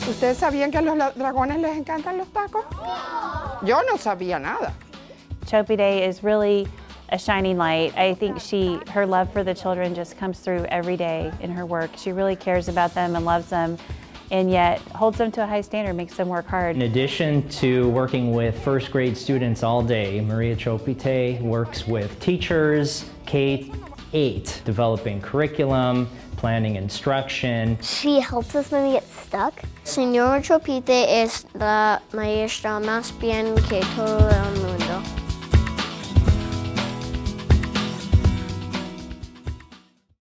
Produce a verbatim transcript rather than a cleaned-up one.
¿Ustedes sabían que a los dragones les encantan los tacos? Yo no sabía nada. Chopite is really a shining light. I think she, her love for the children just comes through every day in her work. She really cares about them and loves them, and yet holds them to a high standard, makes them work hard. In addition to working with first grade students all day, Maria Chopite works with teachers, K eight, developing curriculum, planning instruction. She helps us when we get stuck. Señora Chopite es la maestra más bien que todo el